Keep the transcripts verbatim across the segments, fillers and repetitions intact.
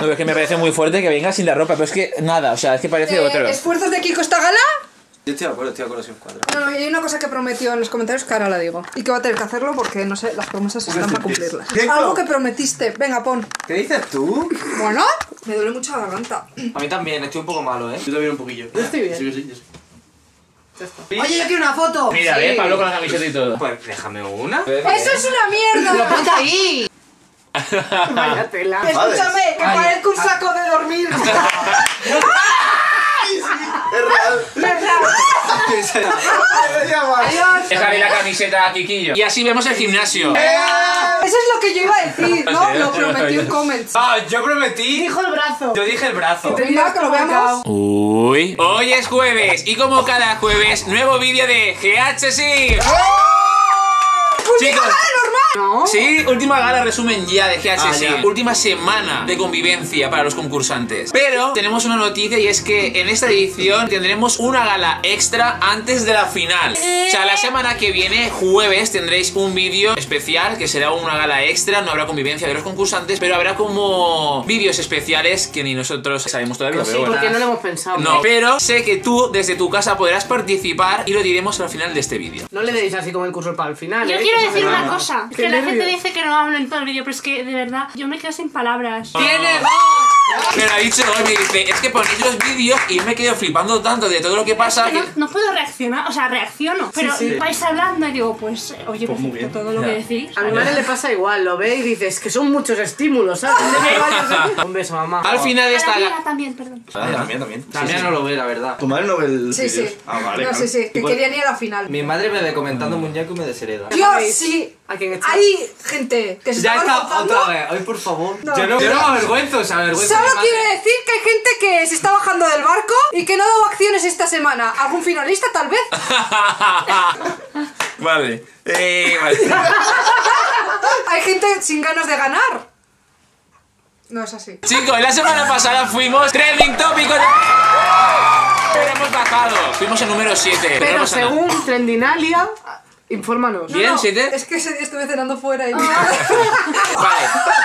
No, es que me parece muy fuerte que venga sin la ropa, pero es que nada, o sea, es que parece eh, otro. ¿Esfuerzos de Kiko esta gala? Yo estoy de acuerdo, estoy de acuerdo, soy un cuadro. No, no, y hay una cosa que prometió en los comentarios que ahora la digo. Y que va a tener que hacerlo porque, no sé, las promesas están para cumplirlas. Algo que prometiste. Venga, pon. ¿Qué dices tú? Bueno, me duele mucho la garganta. A mí también, estoy un poco malo, ¿eh? Yo también un poquillo. Yo estoy bien. Sí, sí, yo sí. Oye, yo quiero una foto. Mira, Sí. eh, Pablo con la camiseta y todo. Pues déjame una. ¡Eso es una mierda! ¡Ponte ahí! Vaya tela. Escúchame, que Ay. parezca un saco de dormir. Es real. Adiós. Déjale la camiseta a Kikillo. Y así vemos el gimnasio. Eso es lo que yo iba a decir, ¿no? Lo prometí en comments. Ah, yo prometí. Dijo el brazo. Yo dije el brazo. Venga, que lo veamos. Uy. Hoy es jueves y como cada jueves, nuevo vídeo de G H C. Chicos, ¿No? sí, última gala resumen ya de G H C, Ah, ya. última semana de convivencia para los concursantes. Pero tenemos una noticia y es que en esta edición tendremos una gala extra antes de la final. O sea, la semana que viene, jueves, tendréis un vídeo especial que será una gala extra, no habrá convivencia de los concursantes, pero habrá como vídeos especiales que ni nosotros sabemos todavía. Sí, Pero bueno. porque no lo hemos pensado. No, pero sé que tú desde tu casa podrás participar y lo diremos al final de este vídeo. No le deis así como el curso para el final. Yo ¿eh? quiero Que decir se una va. cosa. Qué Que la gente nervios. dice que no hablo en todo el vídeo, pero es que de verdad yo me quedo sin palabras. ¡Tienes! Me lo ha dicho hoy, me dice, es que ponéis los vídeos y yo me quedo flipando tanto de todo lo que pasa. Es que que- no, no puedo reaccionar, o sea, reacciono. Pero sí. vais hablando y digo, pues, eh, oye, Pues muy perfecto bien. todo lo Ya. que decís. A mi madre le pasa igual, lo ve y dice, es que son muchos estímulos, ¿sabes? Un beso, mamá. Al final de A esta la gala. mía también, perdón. Ah, también, también. También no lo ve, la verdad. Tu madre no ve el Sí, sí. Ah, vale. No, claro. sí, sí. Que Igual- querían ir a la final. Mi madre me ve comentando muñeco y me deshereda. Dios, ¿Sabéis sí. a quién echar? Hay gente que se Ya está está avergonzando. otra vez. Ay, por favor. No. Yo no, yo no me avergüenzo, se avergüenza Solo mi madre. quiero decir que hay gente que se está bajando del barco y que no ha dado acciones esta semana. ¿Algún finalista, tal vez? Vale. Eh, vale. Hay gente sin ganas de ganar. No es así. Chicos, la semana pasada fuimos trending tópico de... Pero hemos bajado. Fuimos en número siete. Pero según Trendinalia, infórmanos. ¿Bien, siete? Es que ese día estuve cenando fuera y... Vale.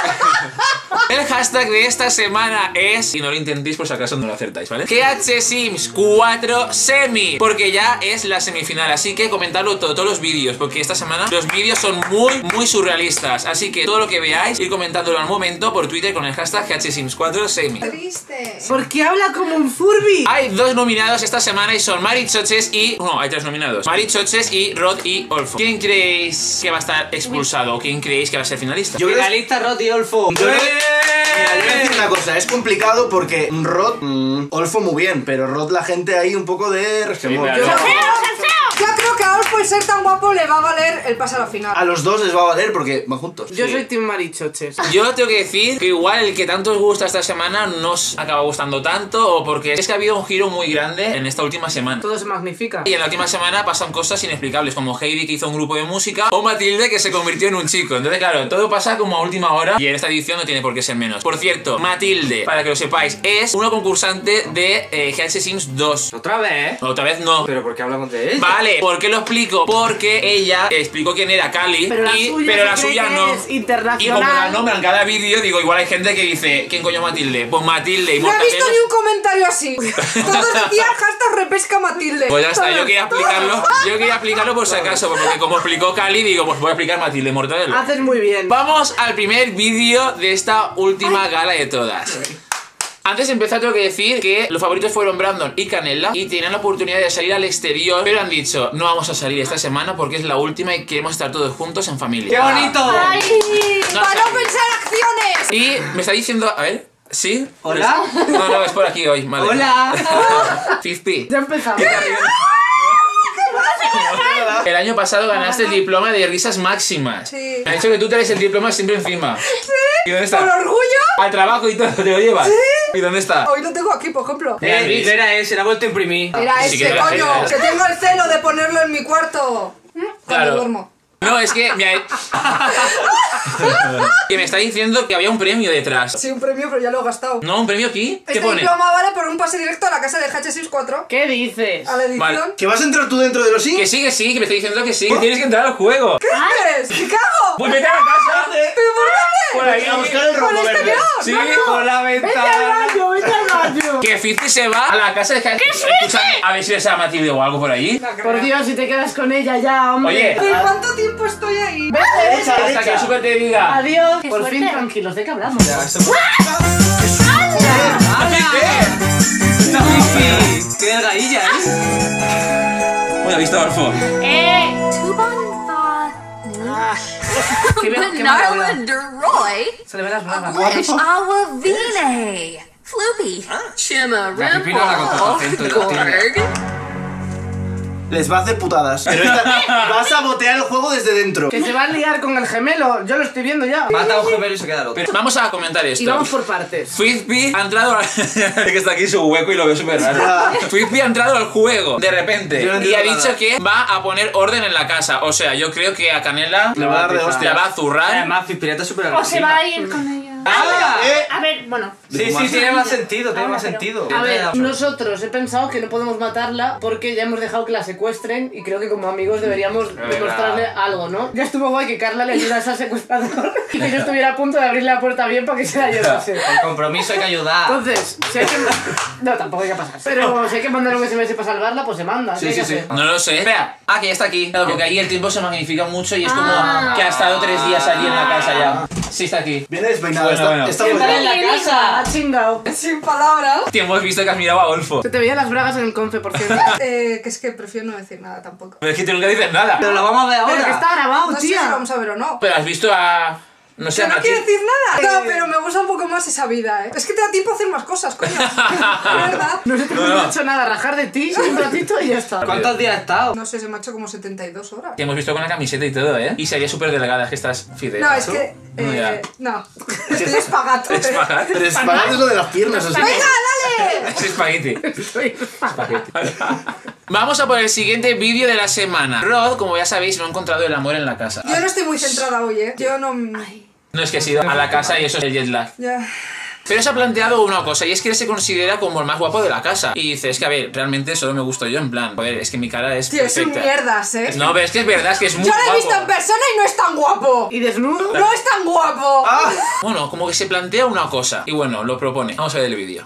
El hashtag de esta semana es, y no lo intentéis por si acaso no lo acertáis, ¿vale? G H Sims cuatro Semi, porque ya es la semifinal, así que comentadlo todo, todos los vídeos, porque esta semana los vídeos son muy, muy surrealistas, así que todo lo que veáis, ir comentándolo al momento por Twitter con el hashtag G H Sims cuatro Semi. Triste. Porque habla como un Furby. Hay dos nominados esta semana y son Mari Choches y... No, hay tres nominados. Mari Choches y Rod y Olfo. ¿Quién creéis que va a estar expulsado o quién creéis que va a ser finalista? Yo creo que- Finalista Roti Olfo. Yo creo- Mira, yo voy a decir una cosa, es complicado porque Rod, mm, Olfo muy bien, pero Rod la gente ahí un poco de resquemor. Sí, claro. Yo creo que a Olfo el ser tan guapo le va a valer el pase a la final. A los dos les va a valer porque van juntos. Yo Sí. soy Team Marichoches. Yo tengo que decir que igual el que tanto os gusta esta semana no os acaba gustando tanto o porque es que ha habido un giro muy grande en esta última semana. Todo se magnifica. Y en la última semana pasan cosas inexplicables como Heidi que hizo un grupo de música o Matilde que se convirtió en un chico. Entonces claro, todo pasa como a última hora y en esta edición no tiene por qué ser menos. Por cierto, Matilde, para que lo sepáis, es una concursante de eh, G H Sims dos. Otra vez. Otra vez no. Pero ¿por qué hablamos de él? Vale, ¿por qué lo explico? Porque ella explicó quién era Cali, Pero la y, suya pero se la cree suya que no. es Y internacional. como la nombran cada vídeo, digo, igual hay gente que dice, ¿quién coño Matilde? Pues Matilde y No he visto Mortadelo. ni un comentario así. Todos decían hashtag repesca Matilde. Pues ya está, yo Todos, quería todos. aplicarlo, yo quería aplicarlo por si acaso, porque como explicó Cali, digo, pues voy a aplicar Matilde y Mortadelo. Haces muy bien. Vamos al primer vídeo de esta última gala de todas. Antes de empezar tengo que decir que los favoritos fueron Brandon y Canela y tenían la oportunidad de salir al exterior, pero han dicho, no vamos a salir esta semana porque es la última y queremos estar todos juntos en familia. ¡Qué bonito! ¡Ay! No, ¡Para o no sea, pensar acciones! y me está diciendo, a ver, ¿sí? ¿Hola? No, no, es por aquí hoy, vale. ¡Hola! cincuenta. Ya empezamos. El año pasado ganaste el diploma de risas máximas. Sí. Me ha dicho que tú traes el diploma siempre encima. ¿Sí? ¿Y dónde Por está? orgullo, Al trabajo y todo, te lo llevas. ¿Y dónde está? hoy lo tengo aquí, por ejemplo. Mira, Eh, Luis. era ese, la he vuelto a imprimir. Era sí ese, que te la coño, sé, que tengo el celo de ponerlo en mi cuarto. Cuando Claro. duermo. No, es que me ha... que me está diciendo que había un premio detrás. Sí, un premio, pero ya lo he gastado. No, ¿un premio aquí? ¿Qué Este pone? diploma vale por un pase directo a la casa de H Sims cuatro. ¿Qué dices? A la edición. Vale. ¿Que vas a entrar tú dentro de los Sims? Que sí, que sí, que me está diciendo que sí. Que tienes que entrar al juego. ¿Qué dices? ¿Qué cago? Pues vete a la casa. ¿Pero por dónde? Por ahí. A buscar el ¿Con rombo este verde. león? Sí, Por la ¡Vete al ventana. baño, vete al baño! que Fifty se va a la casa de Escúchame, a ver si ves a Matilde o algo por ahí. Por Dios, si te quedas con ella ya, hombre. Oye. ¿De cuánto tiempo estoy ahí? Vete, vete. Hasta que el super te diga. Adiós. Qué Por suerte. fin, tranquilos, ¿de qué hablamos? Está Fifi. Qué delgadilla, ¿eh? Bueno, visto, Orfo. Eh, Que ve- que mala Narla habla. Deroy, Se le ven las bragas. Lish Awavine, Floopy, Chima La Fifi no habla con tanto acento y Rimple, latina. Gorg. Les va a hacer putadas. Pero esta, vas a botear el juego desde dentro. Que se va a liar con el gemelo. Yo lo estoy viendo ya. Mata a un gemelo y se queda el otro. Pero vamos a comentar esto. Y vamos por partes. Fizpi ha entrado al... que está aquí su hueco y lo veo súper raro. Fizpi ha entrado al juego de repente Yo no y ha entiendo dicho nada. que va a poner orden en la casa. O sea, yo creo que a Canela Le va a dar de la hostia. va a zurrar. Además, Fispireta es súper o se va agresiva. a ir con ella. ¡Ah! Eh, A ver, bueno. Sí, sí, tiene más sentido, tiene más sentido. A ver, nosotros he pensado que no podemos matarla porque ya hemos dejado que la secuestren y creo que como amigos deberíamos verdad. demostrarle algo, ¿no? Ya estuvo guay que Carla le ayudase al secuestrador y que yo estuviera a punto de abrir la puerta bien para que se la llevase. El compromiso hay que ayudar. Entonces, si hay que... No, tampoco hay que pasar. Pero si hay que mandar un S M S para salvarla, pues se manda. ¿qué Sí, hay que sí, sí. hacer? No lo sé. Espera, ah, que ya está aquí. Claro, porque ahí el tiempo se magnifica mucho y es como Ah. que ha estado tres días allí en la casa ya. Sí, está aquí. Viene despeinado. Bueno, está, bueno. está ¡Entra fuera. en la casa! ¡Ha chingado! Sin palabras. Que hemos visto que has mirado a Olfo. Se te veían las bragas en el confe, por cierto. Eh, que es que prefiero no decir nada tampoco. Pero es que tú nunca dices nada. Pero lo vamos a ver Pero que ahora. está grabado, No sé si tía. lo vamos a ver o no. Pero has visto a... No sé, Yo a no Matilde. quiero decir nada. No, pero me gusta un poco más esa vida, ¿eh? Es que te da tiempo a hacer más cosas, coño. De verdad. Nosotros no, No, no. hemos hecho nada, rajar de ti un ratito y ya está. ¿Cuántos días has estado? No sé, se me ha hecho como setenta y dos horas. Te hemos visto con la camiseta y todo, ¿eh? Y sería súper delgada, es que estás fidel. No, es que... No, ya. Eh, no. Estoy espagato. Es pagar. Pero espagate es lo de las piernas. o sea. ¡Venga, dale! Es espagueti. Estoy- Vamos a por el siguiente vídeo de la semana. Rod, como ya sabéis, no ha encontrado el amor en la casa. Yo no estoy muy centrada hoy, ¿eh? Yo no... No es que ha ido a la casa y eso es el jet lag. Ya... Pero se ha planteado una cosa, y es que él se considera como el más guapo de la casa. Y dice, es que a ver, realmente solo me gusto yo, en plan, joder, es que mi cara es Tío, es un perfecta. mierdas, ¿eh? No, pero es que es verdad, es que es muy Yo lo he guapo. visto en persona y no es tan guapo. ¿Y desnudo? No es tan guapo. Ah, Bueno, como que se plantea una cosa, y bueno, lo propone. Vamos a ver el vídeo.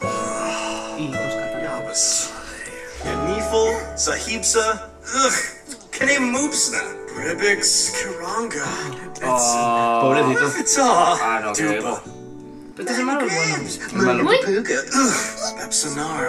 Nifl, Sahibsa, ugh, Kanemoopsna, Ribix, Karanga. pobrecito. Ah, no, qué ego. Este es el malo o el bueno. Malapuga, ugh, Pepsonar.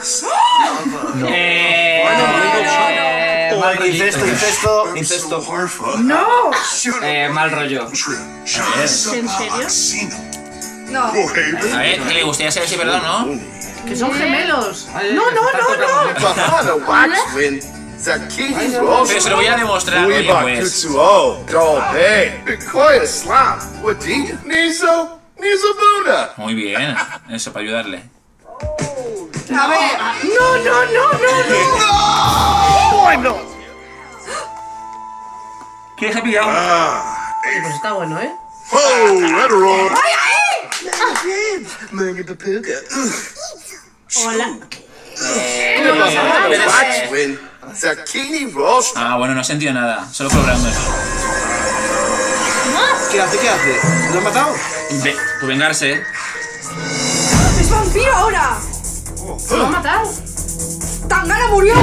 Eh... Oh, mal rollito. incesto, incesto, incesto. ¡No! Eh, mal rollo. ¿En serio? No. A ver, que le gustaría saber si es verdad o no. ¡Que son gemelos! Ay, ¡No, que no, se está no, no! tocando. Bahana Waxwin, Zakini Pero se lo voy a demostrar, oye, Uiba pues. Kutsuo, Dolbe, Bitcoin Slap, Wadid, Nizo, Nizabuna. Muy bien, eso, para ayudarle. A ver. ¡No, no, no, no, no! ¿Qué se ha pillado? Pues está bueno, ¿eh? Oh, Redderol. Mangapapuga, Hola. Waxwin, Zakini Roast. Ah, bueno, no he sentido nada, solo cobrando eso. ¿Qué hace? ¿Qué hace? ¿Lo han matado? Ve, pues vengarse, ¿eh? ¡Es vampiro ahora! ¿Se lo ha matado? ¡Tangana murió!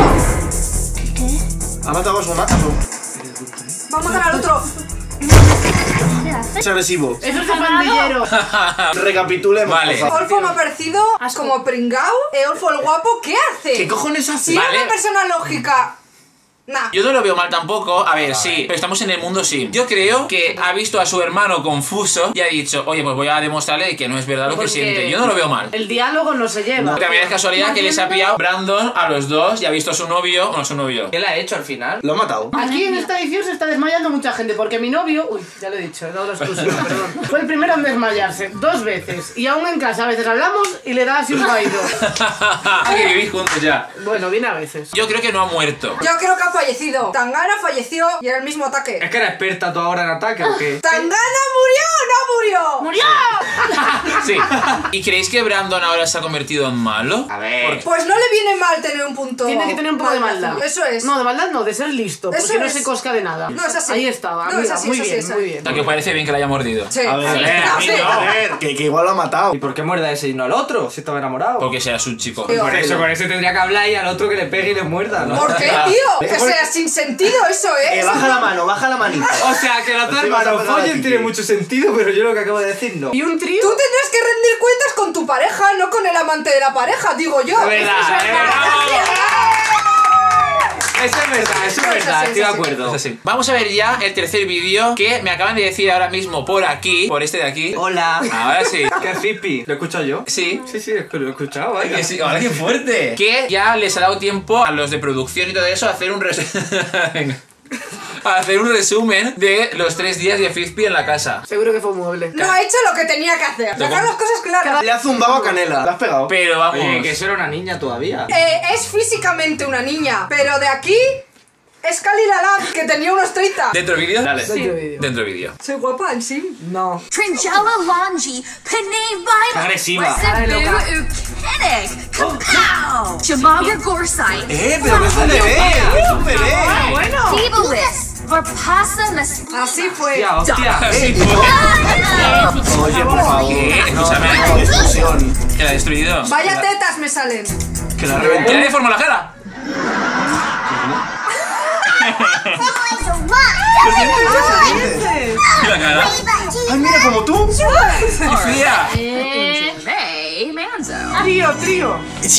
Ha matado a su matazo. Va a matar al otro. ¿Qué hace? Es agresivo. ¡Eso es de pandillero! Recapitulemos, Vale. por favor. Olfo me ha parecido Asco. como pringao. Eh, Olfo el guapo, ¿qué hace? ¿Qué cojones hace? Si es Vale. una persona lógica. Nah. Yo no lo veo mal tampoco, a ver, sí, pero estamos en el mundo sim. Yo creo que ha visto a su hermano confuso y ha dicho, oye, pues voy a demostrarle que no es verdad lo que Porque siente. Yo no lo veo mal. El diálogo no se lleva. También es casualidad que les ha pillado Brandon a los dos y ha visto a su novio, no, a su novio. ¿Qué le ha hecho al final? Lo ha matado. Aquí en esta edición se está desmayando mucha gente porque mi novio, uy, ya lo he dicho, he dado la exclusiva, perdón. Fue el primero en desmayarse, dos veces. Y aún en casa a veces hablamos y le da así un vaído. Que vivís juntos ya. Bueno, viene a veces. Yo creo que no ha muerto. Yo creo que ha fallecido. Tangana falleció y era el mismo ataque. Es que era experta tú ahora en ataque, ¿o qué? ¿Tangana murió o no murió? ¡Murió! Sí. ¿Y creéis que Brandon ahora se ha convertido en malo? A ver. Pues no le viene mal tener un punto. Tiene que tener un poco de maldad. Eso es. No, de maldad no, de ser listo. Eso Porque no es. se cosca de nada. No, es así. Ahí estaba, No, amiga, es así, muy es así, bien, es muy así. bien. O sea, que parece bien que la haya mordido. Sí. A ver, Sí. a ver, No, a sí. ver, a ver, que, que igual lo ha matado. ¿Y por qué muerde a ese y no al otro? Si estaba enamorado. Porque sea su chico. Tío. Por eso, con ese tendría que hablar y al otro que le pegue y le muerda, ¿no? ¿Por qué, tío? O sea, sin sentido eso, ¿eh? Eh, baja la mano, baja la manita. O sea, que los dos Así vas a hermanos pegar a follen Kiki. tiene mucho sentido, pero yo lo que acabo de decir no. ¿Y un trío? Tú tendrás que rendir cuentas con tu pareja, no con el amante de la pareja, digo yo. Es verdad, Eso es verdad. Eso es verdad, eso es No, es verdad, así, estoy de es así. acuerdo. Es así. Vamos a ver ya el tercer vídeo que me acaban de decir ahora mismo por aquí, por este de aquí. Hola. Ahora sí. ¿Qué hippie? ¿Lo he escuchado yo? Sí. Sí, sí, es que lo he escuchado, Ay, vaya. que sí, ahora qué fuerte. Que ya les ha dado tiempo a los de producción y todo eso a hacer un resumen. A hacer un resumen de los tres días de Fizpi en la casa. Seguro que fue un mueble. No ha hecho lo que tenía que hacer. Dejar las cosas claras. Le ha zumbado a Canela. ¿La has pegado? Pero vamos. Oye, que eso era una niña todavía. Eh, es físicamente una niña, pero de aquí es Kali Lalat, que tenía unos treinta. ¿Dentro vídeo? Dale. Dentro vídeo. Dentro vídeo. Soy guapa en sí. No. Tringella Longi, Panay Qué agresiva. Resebu Ukinik, Kapow, Jamaga Gorsai, Eh, pero que es un bebé. Es un bebé. Bueno. Feeblis, Varpasa Mas. Así fue. Hostia, hostia. Sí, Oye, por favor. ¿Qué? No, Escúchame. no, discusión. Que la ha destruido. Vaya tetas me salen. Que la reventó. ¿Qué le deformó la cara? ¿Y la cara? Ay, mira, como tú. ¡Y fría! May Manzo. Trío, trío.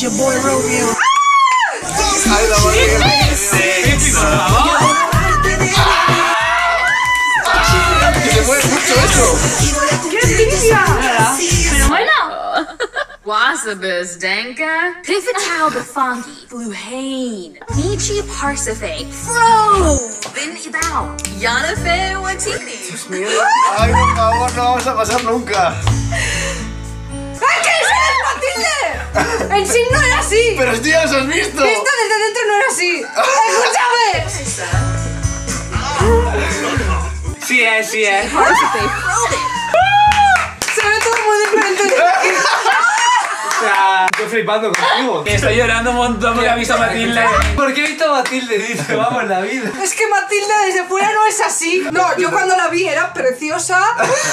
Ay, la madre. Fizpi, por favor. Que se mueve mucho eso. ¡Qué envidia! Pero bueno. Wasabus Denka, Pivotal Bafangi, Blue Hain, Nietzsche Parsifate, Fro, Bin Ibao, Yanafe Watini. Ay, por favor, no vamos a pasar nunca. ¡Ay, que eso es Matilde! En sí no era así. Pero si ya los has visto. Esto desde dentro no era así. ¡Escúchame! Sí es, sí es. Se ve todo muy diferente de aquí. O sea, estoy flipando contigo. Estoy llorando un montón porque ha visto a Matilde. ¿Por qué he visto a Matilde? Dice, vamos, la vida. Es que Matilde desde fuera no es así. No, yo cuando la vi era preciosa.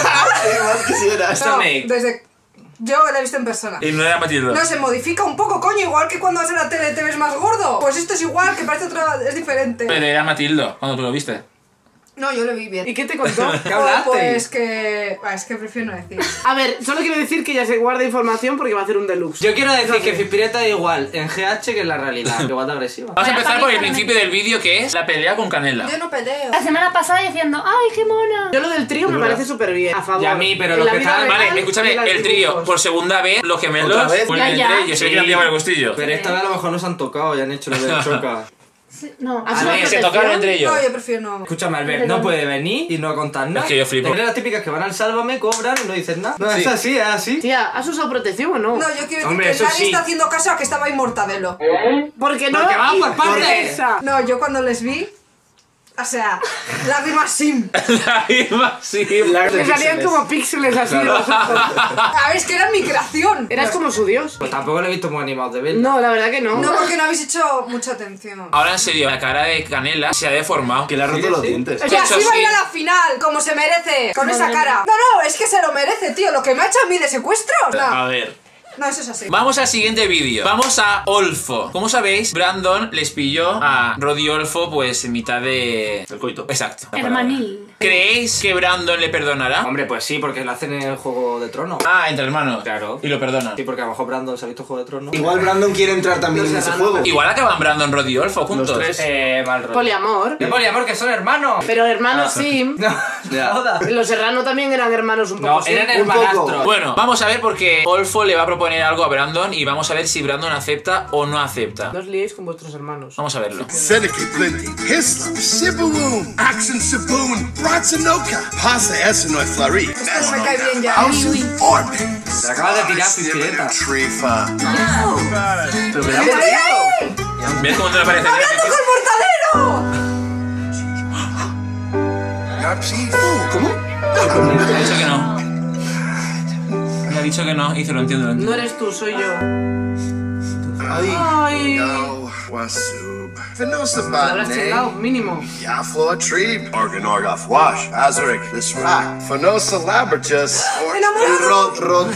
Ay, más quisiera. No, Escúchame. desde... Yo la he visto en persona. Y no era Matilde. No, se modifica un poco, coño. Igual que cuando vas a la tele te ves más gordo. Pues esto es igual, que parece otra... Es diferente. Pero era Matildo cuando tú lo viste. No, yo lo vi bien. ¿Y qué te contó? ¿Qué Oh, hablaste? pues que... Ah, es que prefiero no decir. A ver, solo quiero decir que ya se guarda información porque va a hacer un deluxe. Yo quiero decir que Fispireta es igual en G H que en la realidad. Igual de agresiva. Vamos a empezar por el principio del vídeo, que es la pelea con Canela. Yo no peleo. La semana pasada diciendo, ¡ay, qué mona! Yo lo del trío me verdad. parece súper bien. A favor. Y a mí, pero En los la que vida están- real, Vale, escúchame, y las el trío, dibujos. por segunda vez, los gemelos ¿Otra vez? vuelven Ya, ya. entre ellos. Se ve que le han pillado el gustillo. Pero esta vez a lo mejor no se han tocado y han hecho lo de choca. No. ¿Has A una ver, se protección? tocaron entre ellos. No, yo prefiero no. Escúchame, Albert, no puede venir y no contar nada. Es que yo flipo. Eres las típicas que van al Sálvame, cobran y no dicen nada. No, Sí. es así, es así. Tía, ¿has usado protección o no? No, yo quiero decir Hombre, que eso nadie sí. está haciendo caso a que estaba ahí Mortadelo. Porque no. Porque va y por partes. viceversa. No, yo cuando les vi... O sea, lágrimas sim. La misma, sí. Me salían como píxeles así de los ojos. A ver, es que era mi creación. Eras como su dios. Pues tampoco lo he visto muy animado de ver. No, la verdad que no. No, porque no habéis hecho mucha atención. Ahora en serio, la cara de Canela se ha deformado. Que le ha roto Sí, los sí. dientes. Y Eso así va a sí. ir a la final, como se merece, con esa cara. No, no, es que se lo merece, tío. Lo que me ha hecho a mí de secuestros. A No, ver. no, eso es así. Vamos al siguiente vídeo. Vamos a Olfo. Como sabéis, Brandon les pilló a Rod y Olfo pues en mitad de... El coito. Exacto. la Hermanil. palabra. ¿Creéis que Brandon le perdonará? Hombre, pues sí, porque lo hacen en el Juego de Tronos. Ah, entre hermanos. Claro. Y lo perdonan. Sí, porque a lo mejor Brandon se ha visto Juego de Tronos. Igual Brandon quiere entrar también No en sé, ese Brandon- juego. Igual acaban Brandon, Rod y Olfo juntos. Los tres. Eh, mal rollo. Poliamor. De poliamor, que son hermanos. Pero hermanos sí. No, Ya. joda. Los Serrano también eran hermanos un poco. No, sí. eran un poco. hermanastros. Bueno, vamos a ver porque Olfo le va a proponer algo a Brandon y vamos a ver si Brandon acepta o no acepta. No os liéis con vuestros hermanos. Vamos a verlo. Seneca Plenty, Hislop, Sibuloon, Action Saboon, Bratsanoka, Pasa Essenoi Flurry, Esto no me cae bien ya. House of Orphan. Te acabas de tirar, Fispireta. Trifa. Pero que le ha ¡Ay, ay, ay! ¿Ves cómo te lo parece? ¡Hablando con Mortadelo! ¿Cómo? Me ha dicho que no. Me ha dicho que no. Y dice, lo entiendo, lo entiendo. No eres tú, soy yo. Ay. Ay. No, wasub. Venosa Te habrás batne. chingado, mínimo. Yaflo a tree. Organorgoth wash. Azarik. This rock. Venosa labratus. El Rod, Rod.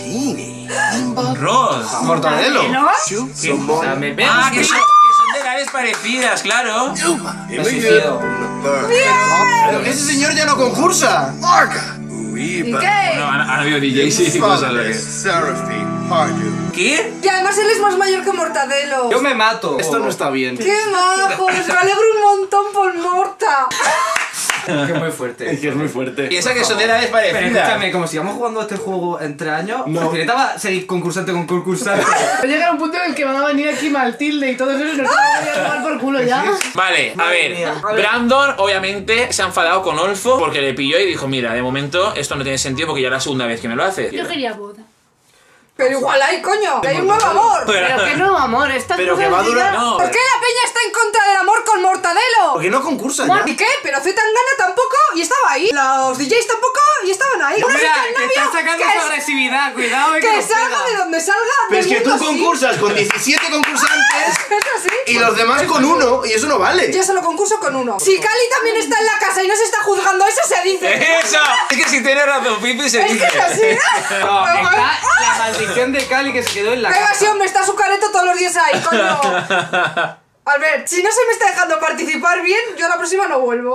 Ross. Mortadelo. O sea, me veo. Ah, que son, que son de edades parecidas, claro. Me suicido. Pero ese señor ya no concursa. Larga. ¿Y Uiba. qué? No, han, han habido D Js y cosas. ¿Lo que? Seraphim. Pardu. ¿Qué? Y además él es más mayor que Mortadelo. Yo me mato. Esto no está bien. ¡Qué majos! Me alegro un montón por Morta. Que muy fuerte. Es que es muy fuerte. Piensa que son de edades Pero parecidas. escúchame, como sigamos jugando este juego entre años, No. necesitaba seguir concursante con concursante. Va a llegar un punto en el que van a venir aquí Maltilde y todo eso y nos van a tomar por culo ya. Vale, a Madre ver, mía. Brandon obviamente se ha enfadado con Olfo porque le pilló y dijo, mira, de momento esto no tiene sentido porque ya es la segunda vez que me lo hace. Yo quería boda. Pero igual hay, coño. Hay un nuevo amor. Pero que no, amor, estas Pero que cosas va a durar- ya- No, ¿Por qué la peña está en contra del amor con Mortadelo? ¿Por qué no concursa ya? ¿Y qué? Pero Zetangana tampoco y estaba ahí. Los D Js tampoco y estaban ahí. Una Mira, vez el que novio, está sacando que su es- agresividad, cuidado, eh, que Que nos salga pega. de donde salga. Pero es del que tú mundo así. concursas con diecisiete concursantes Es así. y los demás con uno y eso no vale. Yo solo concurso con uno. Si Cali también está en la casa y no se está juzgando, eso se dice. ¡Eso! Es que si tiene razón, Pipi se Es que dice. es así. No, está la maldición de Cali que se quedó en la Venga, sí, casa. hombre, está su careto todos los días ahí, coño. Albert, si no se me está dejando participar bien, yo a la próxima no vuelvo.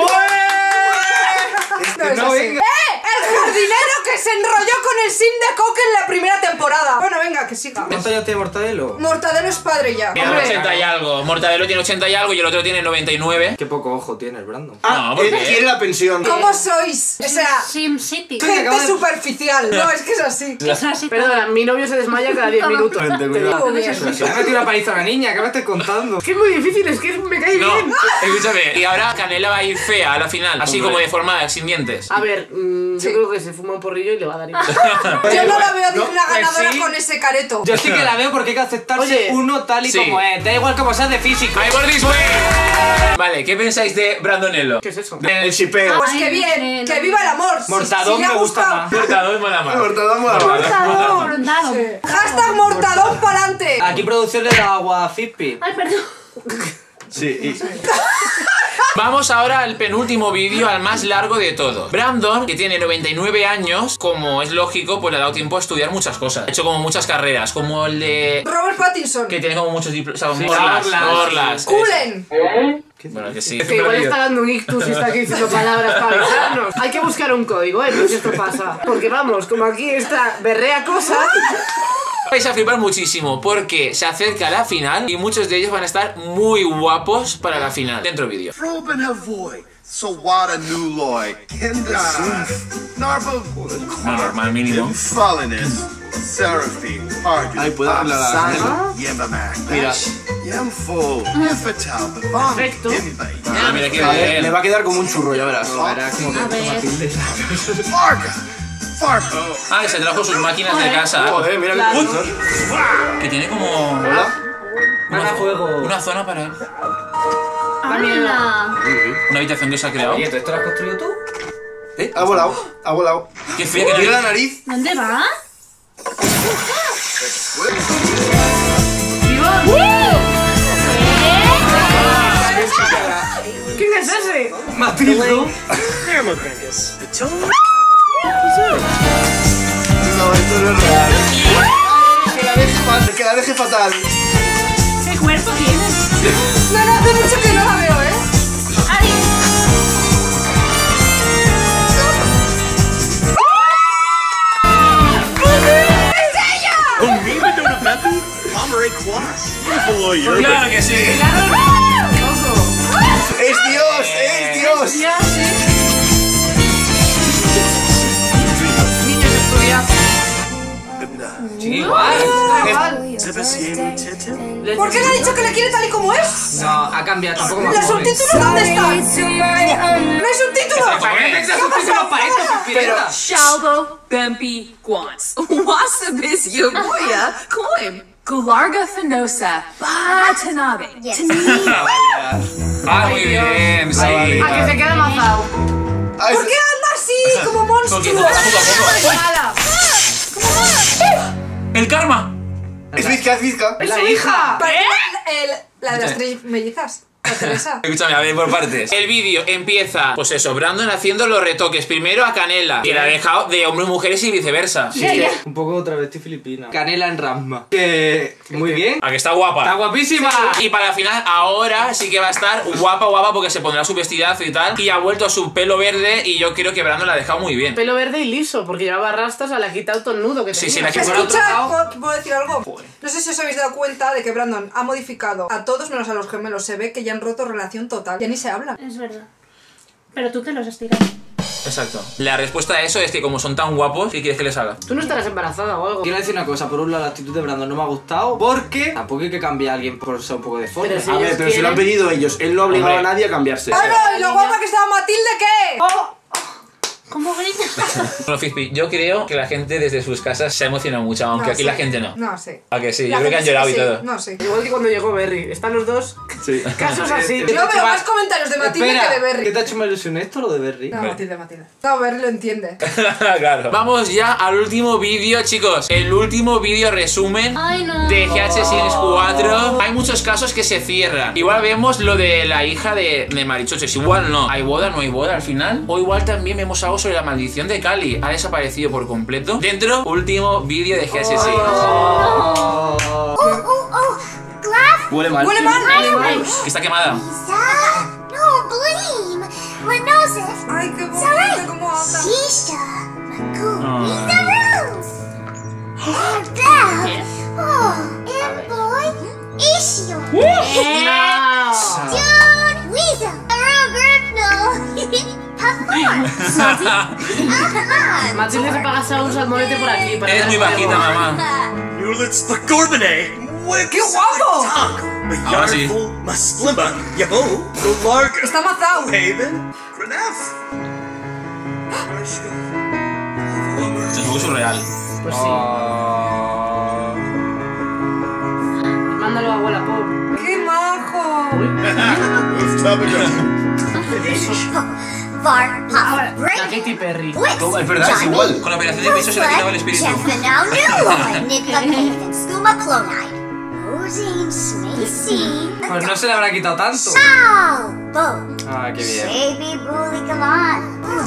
No, es no así. venga. ¡Eh! El jardinero que se enrolló con el sim de Coque en la primera temporada. Bueno, venga, que siga. ¿Cuántos años tiene Mortadelo? Mortadelo es padre ya. Tiene Hombre, ochenta y algo. Mortadelo tiene ochenta y algo y el otro tiene noventa y nueve. Qué poco ojo tienes, Brandon. Ah, No, ¿por él qué? quiere la pensión. ¿cómo sois? O sea, Sim City. gente superficial. No, es que es así. Es así. Perdona, mi novio se desmaya cada diez minutos. Te digo. Muy bien. Pero si le ha metido una paliza a la niña, ¿qué me estás contando? Es que es muy difícil, es que me cae No, bien. escúchame. Y ahora Canela va a ir fea a la final. Así Hombre. como deformada, sin dientes. A ver, mm, Sí. yo creo que se fuma un porrillo y le va a dar igual. Yo no la veo digna pues ganadora sí. con ese careto. Yo sí que la veo porque hay que aceptarse Oye. uno tal y Sí. como es. Da igual como sea de físico. ¡Ay, por this way! Vale, ¿qué pensáis de Brandonello? ¿Qué es eso? El shipeo. Pues Ay, que bien, no. que viva el amor. Si- Mortadón si le ha me gusta gustado- más. Mortadón mola más. Mortadón, mola más. Mortadón. Brandado. Sí. Hashtag Mortadón pa'lante. Aquí producción le da agua a Fippi. Ay, perdón. Sí, y... Vamos ahora al penúltimo vídeo, al más largo de todos. Brandon, que tiene noventa y nueve años, como es lógico, pues le ha dado tiempo a estudiar muchas cosas. Ha hecho como muchas carreras, como el de... Robert Pattinson. Que tiene como muchos diplomas. O sea, Sí, Orlas, Orlas. Orlas. Cullen. Bueno, que sí. Que igual está dando un ictus y está aquí diciendo palabras para avisarnos. Hay que buscar un código, ¿eh? Por si esto pasa. Porque vamos, como aquí está berrea cosa. Vais a flipar muchísimo porque se acerca la final y muchos de ellos van a estar muy guapos para la final. Dentro vídeo. Froben Havoy. Sawada Nuloy. Kenda Suf. Narva. No, normal, mínimo. Fallenis. Seraphim. Pardu. Ay, ¿puedo darle a la canela? Yembamak. Mira. Yemfo. Yefatal. Perfecto. Imbay. Ah, mira qué Le, bien. le va a quedar como un churro, ya verás. Era como que A ver. Matilde. Farga. Fargo. Ah, que se trajo sus máquinas de casa. Joder, mira Claro. qué cosas. Que tiene como Hola. Gana juego. una zona para él. ¡Hala! Una habitación que se ha creado. Oye, ¿tú esto lo has construido tú? Eh, ha volado, ha volado. Qué fría que Mira la era. nariz. ¿Dónde va? ¿Quién es ese? Matilde. No, esto no es real. Que la deje fatal. Que la deje fatal. ¿Qué cuerpo tienes? No, no, hace mucho que no la veo, ¿eh? ¡Ay! Claro que sí. ¡Es Dios! ¡Es Dios! Ya, sí. Niños estudiantes. Sí, igual. ¿Por qué le ha dicho que le quiere tal y como es? No, ha cambiado, tampoco me ¿Los acuerdo. subtítulos dónde están? ¿No hay subtítulos? ¿Para qué necesitas subtítulos para esto, Pipireta? Shalbo Bempi Guans. Wasabis Yomoya Coim. Gularga Fenosa, Batanabe, Tanina. Ah, muy bien, sí. A que se quede mazao. ¿Por qué anda así, como monstruo? Porque poco a poco. ¡El karma! Es Vizca, es Vizca. Es la hija. Parece el- la de las tres mellizas. La Teresa. Escúchame, a ver por partes. El vídeo empieza, pues eso, Brandon haciendo los retoques. Primero a Canela, que la ha dejado de hombres, mujeres y viceversa. Sí, es que un poco travesti filipina. Canela en Rasma. Que muy bien. A que está guapa. Está guapísima. Y para la final, ahora sí que va a estar guapa, guapa, porque se pondrá su vestidazo y tal. Y ha vuelto a su pelo verde y yo creo que Brandon la ha dejado muy bien. Pelo verde y liso, porque llevaba rastas, a la ha quitado todo el nudo que Sí, tenía. sí, la que- Escucha, por otro lado- ¿puedo, puedo decir algo? No sé si os habéis dado cuenta de que Brandon ha modificado a todos menos a los gemelos. Se ve que ya han roto relación total. Ya ni se hablan. Es verdad. Pero tú te los has tirado. Exacto. La respuesta a eso es que como son tan guapos, ¿qué quieres que les haga? Tú no estarás embarazada o algo. Quiero decir una cosa, por un lado la actitud de Brandon no me ha gustado porque tampoco hay que cambiar a alguien por ser un poco de forma. Pero sí. A ver, ellos pero si lo han quieren- pedido ellos, él no ha obligado Hombre. a nadie a cambiarse. Bueno, ¿y lo guapa que estaba Matilde qué? ¿Cómo gritas? Bueno, Fizpi, yo creo que la gente desde sus casas se ha emocionado mucho, aunque No, aquí sí. la gente no. No, sí. ¿A que sí? La Yo creo que gente han sí llorado y sí. todo. No, sí. Igual que cuando llegó Berry. Están los dos Sí. casos así. Yo veo más comentarios de Matilde Espera, que de Berry. ¿qué te ha hecho más ilusión esto o lo de Berry? No, Matilde, Matilde. No, Berry lo entiende. Claro. Vamos ya al último vídeo, chicos. El último vídeo resumen Ay, no. de G H Sims cuatro. Hay muchos casos que se cierran. Igual vemos lo de la hija de, de Marichoches. Igual no. ¿Hay boda? ¿No hay boda al final? O igual también vemos algo sobre la maldición de Cali. Ha desaparecido por completo. Dentro, último vídeo de G H Sims. Oh, oh, oh, Glass Huele mal. ¡Huele mal! Que está quemada. Lisa. No, Bleem. Renoses. Ay, qué bonito, cómo habla. Shisha. Maku. Lisa Rose. Bell. Oh, and boy. Ishio. Dude. Weasel. Roberto. Matilde se paga un salmonete por aquí. Para Eres dar muy el bajita, juego. mamá. Nulitz the Gorbine. ¡Qué guapo! Ahora sí. Maslima. Yaho. The Lark. Está mazao. Haven. Grenef. Es muy surreal. Pues sí. Mándalo a abuela Pop. ¡Qué majo! Var. Ahora, Pop. la Break. Katy Perry. ¿Cómo? Es verdad, es igual. Con la operación de peso se le ha quitado el espíritu. Now new Nick Haven. Skuma Clonide. Rosine Smacy. Pues no se le habrá quitado tanto. Ciao. Bo. Ah, qué bien. Baby Bully Galan. Oh,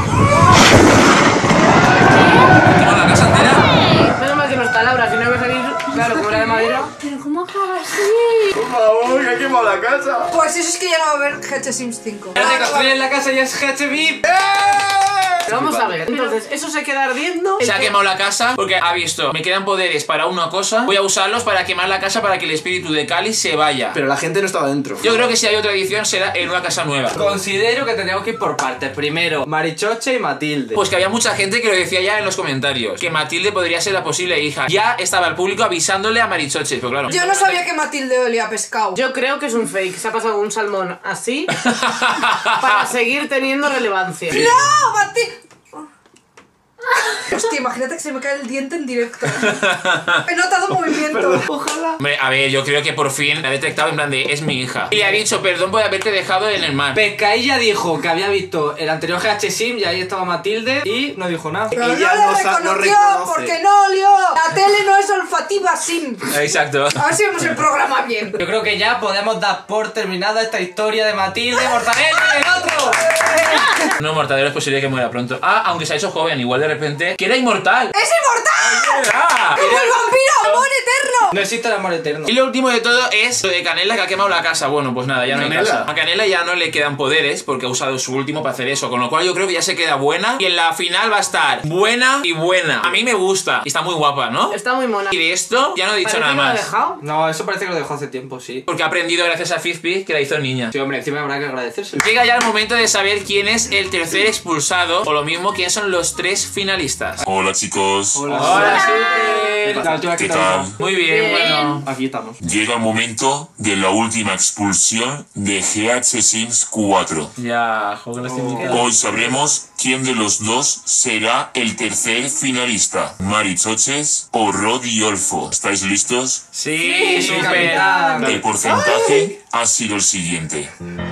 Tengo la casa entera. Menos mal que no está Laura, si no iba a salir, claro, como era de madera. Pero ¿cómo acaba así? Por favor, que ha quemado la casa. Pues eso es que ya no va a haber G H Sims cinco. Ahora te construyen la casa y es G H V I P. Pero vamos a ver, entonces, eso se queda ardiendo. Se ha quemado la casa porque ha visto, me quedan poderes para una cosa, voy a usarlos para quemar la casa para que el espíritu de Cali se vaya. Pero la gente no estaba dentro. Yo creo que si hay otra edición será en una casa nueva. Considero que tendríamos que ir por partes. Primero, Marichoche y Matilde. Pues que había mucha gente que lo decía ya en los comentarios, que Matilde podría ser la posible hija. Ya estaba el público avisándole a Marichoche, pero claro. Yo no sabía que Matilde olía a pescado. Yo creo que es un fake, se ha pasado un salmón así para seguir teniendo relevancia. ¡No, Matilde! Hostia, imagínate que se me cae el diente en directo. He notado movimiento. Ojalá. Hombre, a ver, yo creo que por fin la ha detectado en plan de es mi hija. Y le ha dicho perdón por haberte dejado en el mar. Pescailla dijo que había visto el anterior G H Sim y ahí estaba Matilde y no dijo nada. Pero no Ella le no sa- no reconoció reconoce. porque no olió. La tele no es olfativa, Sim. Exacto. A ver si vemos el programa bien. Yo creo que ya podemos dar por terminada esta historia de Matilde, Mortadelo y el otro. No, Mortadelo es posible que muera pronto. Ah, aunque se ha hecho joven, igual de repente. ¡Que era inmortal! ¡Es inmortal! ¡Ah! ¡Como el vampiro! ¡Amor eterno! No existe el amor eterno. Y lo último de todo es lo de Canela, que ha quemado la casa. Bueno, pues nada, ya no hay Canela. casa. A Canela ya no le quedan poderes porque ha usado su último para hacer eso. Con lo cual yo creo que ya se queda buena. Y en la final va a estar buena y buena. A mí me gusta. Y está muy guapa, ¿no? Está muy mona. Y de esto ya no he dicho Parece nada que lo ha más. dejado. No, eso parece que lo dejó hace tiempo, sí. Porque ha aprendido gracias a Fizpi que la hizo niña. Sí, hombre, encima habrá que agradecérselo. Llega ya el momento de saber quién es el tercer expulsado. O lo mismo, quién son los tres finalistas. Hola chicos. Hola, Hola, ¿Qué tal? ¿Tú has ¿Qué quitado? tal? Muy bien, Bueno, aquí estamos. Llega el momento de la última expulsión de G H Sims cuatro. Ya, juego que Oh. Hoy sabremos quién de los dos será el tercer finalista, Marichoches o Rod y Olfo. ¿Estáis listos? Sí, Sí, súper. capitán. El porcentaje ha sido el siguiente.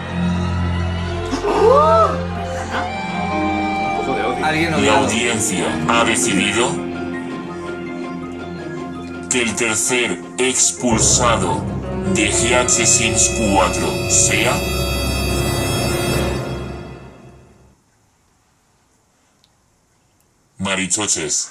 Alguien La odiado. audiencia ha decidido que el tercer expulsado de G H Sims cuatro sea Marichoches.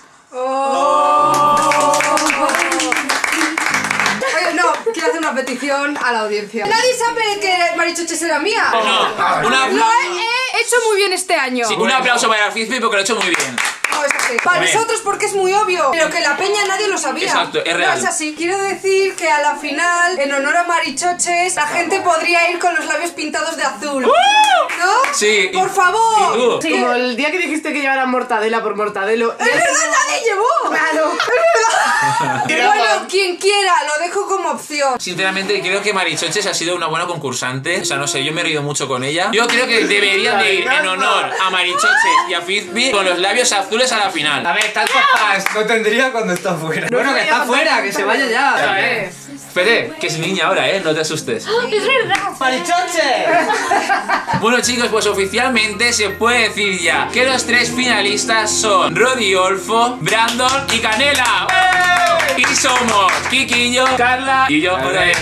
Oye, no, quiero hacer una petición a la audiencia. ¿Nadie sabe que Marichoches era mía? No, una- Lo he, he hecho muy bien este año. Sí, un aplauso para Fizpi porque lo ha hecho muy bien. No, es así. Para Hombre. nosotros porque es muy obvio, pero que la peña nadie lo sabía. Exacto, es real. No es así. Quiero decir que a la final, en honor a Marichoches, la gente podría ir con los labios pintados de azul. ¿No? Sí, y- Por favor. ¿y tú? Sí, como el día que dijiste que llevaran mortadela por mortadelo. ¡Es verdad, nadie llevó! Claro. ¡Es verdad! Bueno, quien quiera, lo dejo como opción. Sinceramente creo que Marichoches ha sido una buena concursante. O sea, no sé, yo me he reído mucho con ella. Yo creo que deberían de ir en honor a Marichoches y a Fizpi con los labios azules a la final. A ver, tantas fans no tendría cuando está fuera. Bueno, que está fuera, que se vaya ya. Eh, Fede, que es niña ahora, ¿eh? No te asustes. Es verdad. ¡Marichoche! Bueno, chicos, pues oficialmente se puede decir ya que los tres finalistas son Rodi Olfo, Brandon y Canela. ¡Eh! Y somos Kikillo, Carla y yo otra vez.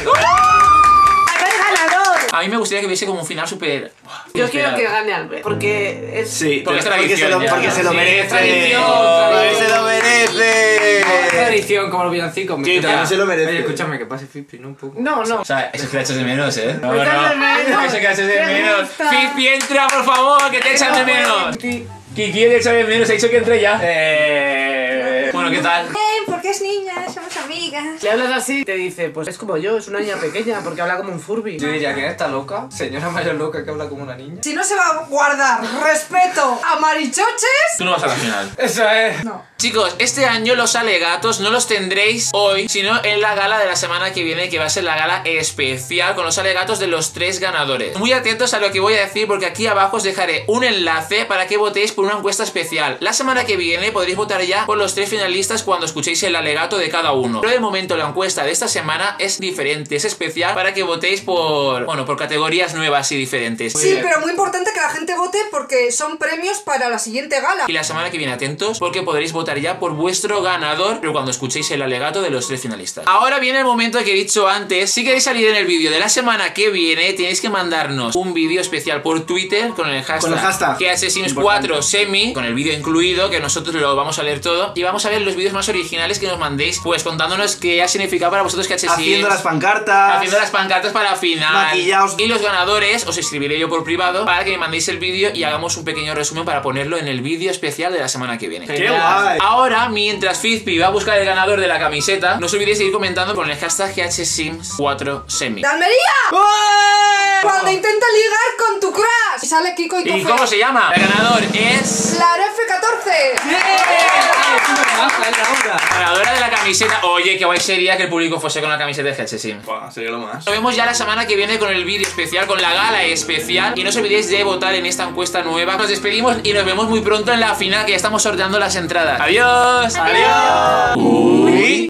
A mí me gustaría que hubiese como un final súper... Yo quiero que gane Albert, porque es... Sí, Porque es porque se tradición lo, ya. porque se lo Sí, merece. tradición, Porque tradición. se lo merece. Tradición como los villancicos. Sí, también se lo merece. Oye, escúchame, que pase Fizpi, ¿no? Un poco. No, no. O sea, eso que echas de menos, ¿eh? No, Me echas de menos. Eso que echas de Me menos. gusta. Fizpi, entra, por favor, que te echan de menos. Kiki te echa de menos, ha dicho que entre ya. Eh... Bueno, ¿qué tal? Porque es niña, somos amigas. Le hablas así, te dice, pues es como yo, es una niña pequeña, porque habla como un Furby. Yo diría que está loca, señora mayor loca que habla como una niña. Si no se va a guardar respeto a Marichoches... Tú no vas a la final. Eso es. No. Chicos, este año los alegatos no los tendréis hoy, sino en la gala de la semana que viene, que va a ser la gala especial con los alegatos de los tres ganadores. Muy atentos a lo que voy a decir, porque aquí abajo os dejaré un enlace para que votéis por una encuesta especial. La semana que viene podréis votar ya por los tres finalistas cuando escuchéis el alegato de cada uno. Pero de momento la encuesta de esta semana es diferente, es especial para que votéis por, bueno, por categorías nuevas y diferentes. Sí, pero muy importante que la gente vote porque son premios para la siguiente gala. Y la semana que viene atentos porque podréis votar ya por vuestro ganador, pero cuando escuchéis el alegato de los tres finalistas. Ahora viene el momento que he dicho antes. Si queréis salir en el vídeo de la semana que viene, tenéis que mandarnos un vídeo especial por Twitter con el hashtag, Con el hashtag. G H Sims cuatro Semi, con el vídeo incluido, que nosotros lo vamos a leer todo. Y vamos a ver los vídeos más originales que nos mandéis, pues contándonos qué ha significado para vosotros G H Sims. Haciendo las pancartas. Haciendo las pancartas para la final. Maquillaos. Y los ganadores os escribiré yo por privado para que me mandéis el vídeo y hagamos un pequeño resumen para ponerlo en el vídeo especial de la semana que viene. ¡Qué guay! Ahora, mientras Fizpi va a buscar el ganador de la camiseta, no os olvidéis de ir comentando con el hashtag G H Sims cuatro Semi. ¡De Almería! Cuando intenta ligar con tu crush. Y sale Kiko y ¿Y Cofe. cómo se llama? El ganador es... La F catorce. Ganadora de la camiseta. Oye, qué guay sería que el público fuese con la camiseta de G H Sims. Buah, sería lo más. Nos vemos ya la semana que viene con el vídeo especial, con la gala especial. Y no os olvidéis de votar en esta encuesta nueva. Nos despedimos y nos vemos muy pronto en la final, que ya estamos sorteando las entradas. ¡Adiós! ¡Adiós! Uy.